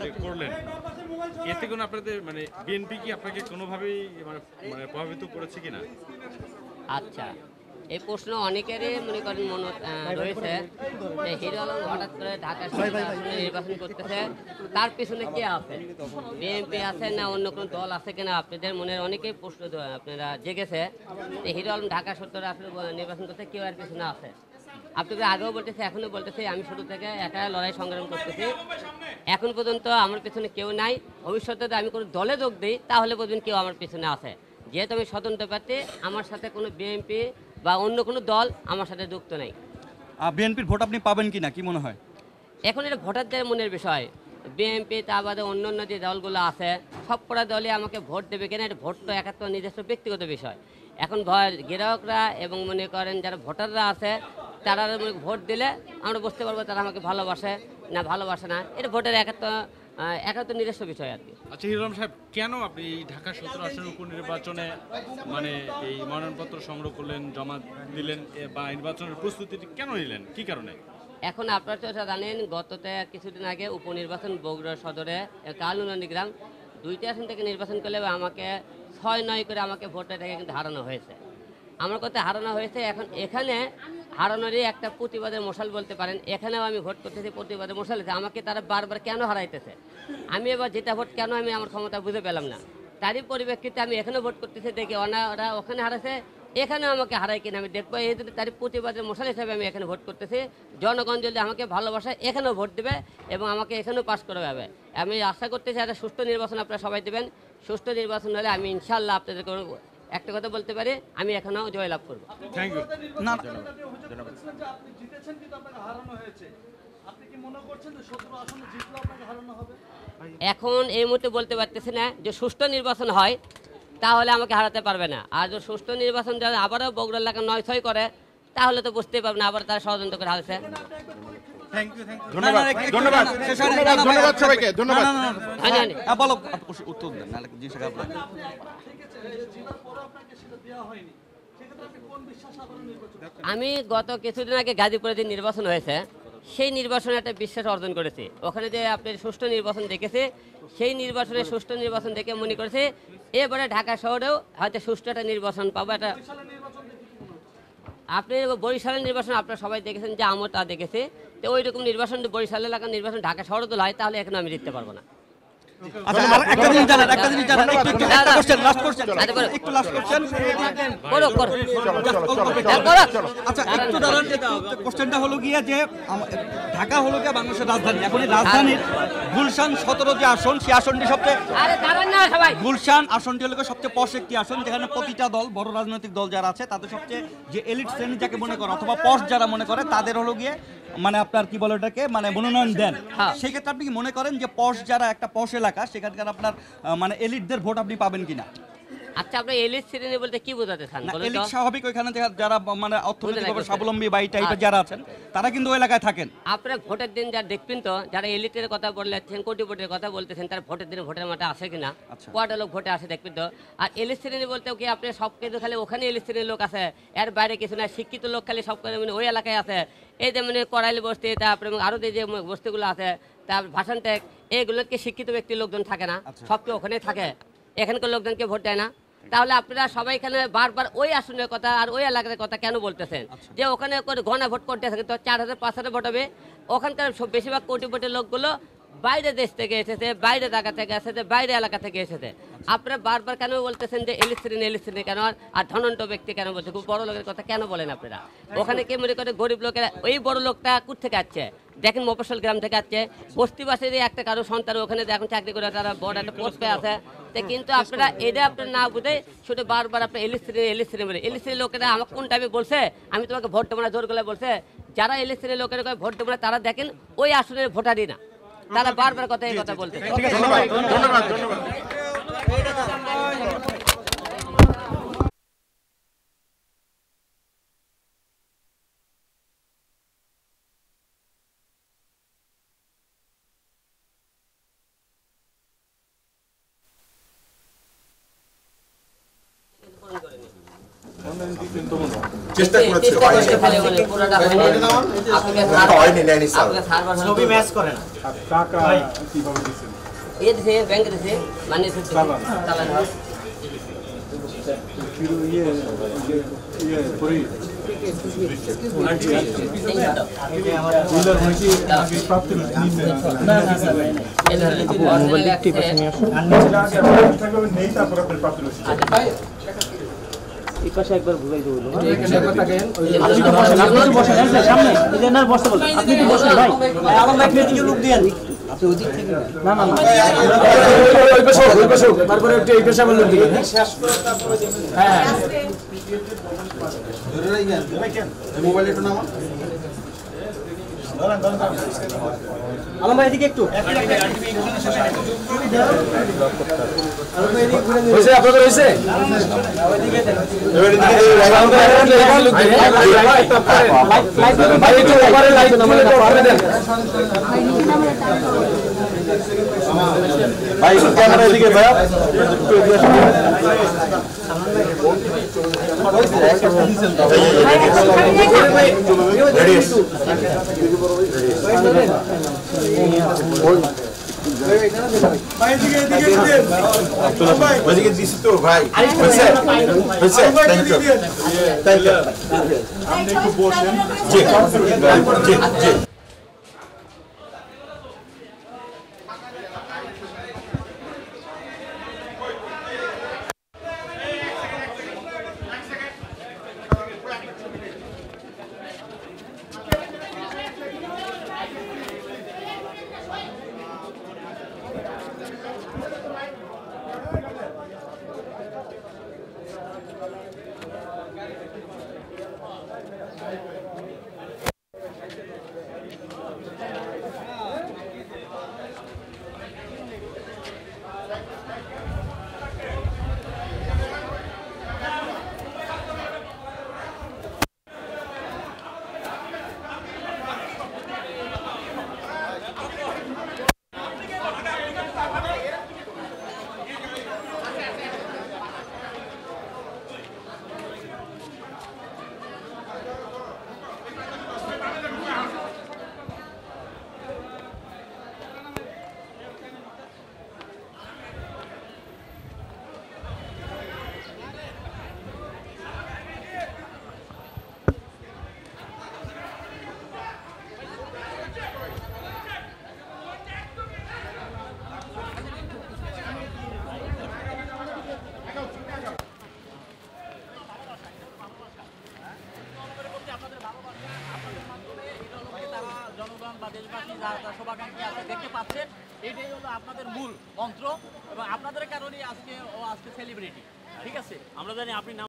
যে করলেন, এতে কোনো আপনাদের মানে বিএনপি কি আপনাকে কোনোভাবেই মানে প্রভাবিত করেছে কিনা? আচ্ছা, এই প্রশ্ন অনেকেরই মনে করেন মনে রয়েছে যে হিরো আলম হঠাৎ করে ঢাকা শহরে আসনে নির্বাচন করতেছে, তার পিছনে কে আছে? বিএনপি আছে না অন্য কোনো দল আছে কিনা? আপনাদের মনের অনেকেই প্রশ্ন আপনারা জেগেছে যে হিরো আলম ঢাকা শহরে আসলে নির্বাচন করতে কেউ আর পিছনে আছে। আপনাকে আগেও বলতেছি, এখনও বলতেছি, আমি শুরু থেকে একা লড়াই সংগ্রাম করতেছি। এখন পর্যন্ত আমার পিছনে কেউ নাই। ভবিষ্যতে যদি আমি কোনো দলে যোগ দিই তাহলে বলবেন কেউ আমার পিছনে আছে। যেহেতু আমি স্বতন্ত্র প্রার্থী, আমার সাথে কোনো বিএনপি বা অন্য কোনো দল আমার সাথে যুক্ত নেই। বিএনপির ভোট আপনি পাবেন কিনা কি মনে হয়? এখন এটা ভোটারদের মনের বিষয়। বিএনপি তা বাদে অন্য অন্য যে দলগুলো আছে সব কটা দলই আমাকে ভোট দেবে কিনা, এটা ভোট তো একাত্ম নিজস্ব ব্যক্তিগত বিষয়। এখন গ্রাহকরা এবং মনে করেন যারা ভোটাররা আছে তারা ভোট দিলে আমরা বুঝতে পারবো তারা আমাকে ভালোবাসে না ভালোবাসে না। এটা ভোটের একাত্ম নিজস্ব বিষয় আর কি। আচ্ছা হিরো আলম সাহেব, কেন আপনি এই ঢাকা 17 আসনের উপনির্বাচনে মানে এই মনোনয়নপত্র সংগ্রহ করলেন, জমা দিলেন বা নির্বাচনের প্রস্তুতি কেন নিলেন, কি কারণে? এখন আপনারা তো জানেন গততে কিছুদিন আগে উপনির্বাচন বগুড়া সদরে কালুনন্দী গ্রাম 2টি আসন থেকে নির্বাচন করলে আমাকে 6-9 করে আমাকে ভোটটা থেকে কিন্তু হারানো হয়েছে। আমার কথা হারানো হয়েছে। এখন এখানে হারানোরই একটা প্রতিবাদের মশাল বলতে পারেন। এখানেও আমি ভোট করতেছি, প্রতিবাদের মশাল হয়েছে। আমাকে তারা বারবার কেন হারাইতেছে, আমি এবার যেটা ভোট কেন আমি আমার ক্ষমতা বুঝে পেলাম না। তারই পরিপ্রেক্ষিতে আমি এখানেও ভোট করতেছি, দেখি ওরা ওখানে হারাছে, এখানেও আমাকে হারাই কিনা আমি দেখবো। এই জন্য তারই প্রতিবাদের মশাল হিসাবে আমি এখানে ভোট করতেছি। জনগণ যদি আমাকে ভালোবাসায় এখানেও ভোট দেবে এবং আমাকে এখানেও পাস করে যাবে। আমি আশা করতেছি একটা সুষ্ঠু নির্বাচন আপনারা সবাই দেবেন। সুষ্ঠু নির্বাচন হলে আমি ইনশাল্লাহ আপনাদের একটা কথা বলতে পারি, আমি এখনও জয়লাভ করবো। Thank you. না এখন এই মুহূর্তে বলতে পারতেছি না। যে সুষ্ঠু নির্বাচন হয় তাহলে আমাকে হারাতে পারবে না। আর যদি সুষ্ঠু নির্বাচন যারা আবারও বগুড়া এলাকা 9-6 করে তাহলে তো বুঝতেই পারবে না আবার তারা ষড়যন্ত্র করে হারছে। ধন্যবাদ ধন্যবাদ ধন্যবাদ ধন্যবাদ সবাইকে ধন্যবাদ। বলো উত্তর দেন নাহলে জিজ্ঞাসা করবেন। আমি গত কিছুদিন আগে গাজীপুরে যে নির্বাচন হয়েছে সেই নির্বাচনে একটা বিশ্বাস অর্জন করেছি। ওখানে যে আপনার সুষ্ঠু নির্বাচন দেখেছে, সেই নির্বাচনে সুষ্ঠু নির্বাচন দেখে মনে করেছে এবারে ঢাকা শহরেও হয়তো সুষ্ঠু একটা নির্বাচন পাবো। একটা আপনি বরিশালের নির্বাচন আপনারা সবাই দেখেছেন, যে আমরা তা দেখেছি। তো ওই রকম নির্বাচন বরিশাল এলাকার নির্বাচন ঢাকা শহরে তো হয়, তাহলে এখন আমি জিততে পারবো না। আচ্ছা একটা জিনিস জানেন একটু লাস্ট কোশ্চেন একটু লাস্ট কোশ্চেন করো করো। আচ্ছা একটু দাঁড়ান। কোশ্চেনটা হলো গিয়া যে ঢাকা হলো গিয়া বাংলাদেশের রাজধানী। এখন এই রাজধানীর গুলশান 17 যে আসন, সেই আসনটি সবচেয়ে গুলশান আসনটি হলো সবচেয়ে পশ একটি আসন, যেখানে প্রতিটা দল, বড় রাজনৈতিক দল যারা আছে তাদের সবচেয়ে যে এলিট শ্রেণী যাকে মনে করে অথবা পশ যারা মনে করে তাদের হলো গিয়ে মানে আপনার কি বলে ওটাকে মানে মনোনয়ন দেন। সেই ক্ষেত্রে আপনি কি মনে করেন যে পশ যারা একটা পশ এলাকা সেখানকার আপনার মানে এলিটদের ভোট আপনি পাবেন কিনা? আচ্ছা, আপনি এলিট শ্রেণী বলতে কি বোঝাতে চান? এলিট স্বাভাবিক ওইখানে যারা মানে অর্থনৈতিকভাবে স্বাবলম্বী বা এই টাইপের যারা আছেন তারা কিন্তু ওই এলাকায় থাকেন। আপনারা ভোটের দিন যারা দেখবেন তো, যারা এলিটের কথা বলতেছেন, কোটিপতির কথা বলতেছেন, তারা ভোটের দিনে ভোটের মাঠে আসে কিনা, কয়টা লোক ভোটে আসে দেখবেন তো। আর এলিট শ্রেণী বলতে কি আপনি সব কিছু খালি ওখানে এলিট শ্রেণীর লোক আছে, এর বাইরে কিছু না। শিক্ষিত লোক খালি সব মানে ওই এলাকায় আছে। এই যে মানে করাইল বস্তি, তারপরে আরও যে বস্তিগুলো আছে, তারপর ভাষান টেক, এইগুলোকে শিক্ষিত ব্যক্তির লোকজন থাকে না, সবকে ওখানে থাকে। এখানকার লোকজনকে ভোট দেয় না। তাহলে আপনারা সবাই এখানে বারবার ওই আসনের কথা আর ওই এলাকার কথা কেন বলতেছেন? যে ওখানে ঘনা ভোট করতে আসে তো 4000-5000 ভোট হবে। ওখানকার বেশিরভাগ কোটিপতির লোকগুলো বাইরে দেশ থেকে এসেছে, বাইরে জায়গা থেকে এসেছে, বাইরে এলাকা থেকে এসেছে। আপনারা বারবার কেন বলতেছেন যে এলিট শ্রেণী কেন, আর ধনন্ত ব্যক্তি কেন বলছে, খুব বড় লোকের কথা কেন বলেন আপনারা? ওখানে কি মনে করে গরিব লোকেরা, ওই বড় লোকটা কোথা থেকে আসছে? দেখেন মফস্বল গ্রাম থেকে আসছে। বস্তিবাসীরই একটা কারো সন্তান ওখানে এখন চাকরি করে তারা বড় একটা পোস্টে আছে। কিন্তু আপনারা এটা আপনারা না বুঝে শুধু বারবার আপনার এলিট শ্রেণী বলে। এলিট শ্রেণীর লোকেরা আমাকে কোন টাইমে বলছে আমি তোমাকে ভোট দেবো না, জোর গলায় বলছে? যারা এলিট শ্রেণীর লোকেরা ভোট দেবো না তারা দেখেন ওই আসনের ভোটারই না, তারা বারবার কথা এই কথা বলতে। ধন্যবাদ ধন্যবাদ। করেনি। চেষ্টা করেছে, খালি বলে পুরোটা হয়নি। হয়নি, নেয়নি স্যার। ছবি ম্যাচ করে না। টাকা কিভাবে দিচ্ছেন? এ দিছে ব্যাংকে দিছে মানে চালান হয় পরে মোবাইল একটি পাশে নিয়ে আসুন। নেই, তারপর আপনার প্রাপ্তি রয়েছে। এই পাশে একবার ঘুরাই দেবো। আপনি আপনি তো বসেন ভাই। আমার ভাই এদিকে লোক দিয়েন। না না না তারপরে একটু এই পেশা বললেন দিকে। হ্যাঁ মোবাইল একটু নামা। আলম ভাই এদিকে একটু। হয়েছে আপনাদের হয়েছে? ভাই একটু ওপারে লাইট করে দেন। ভাই ক্যামেরা এদিকে ভাইয়া একটু এদিকে আসুন। ওইদিকে দিছি তো ভাই, হয়েছে হয়েছে, থ্যাংক ইউ থ্যাংক ইউ। আপনি একটু বসেন। জি জি জি। জনগণ বা দেশবাসী যারা শুভাকাঙ্ক্ষী আছে দেখতে পাচ্ছেন, এটাই হলো আপনাদের মূল মন্ত্র এবং আপনাদের কারণেই আজকে ও আজকে সেলিব্রিটি। ঠিক আছে, আমরা জানি আপনি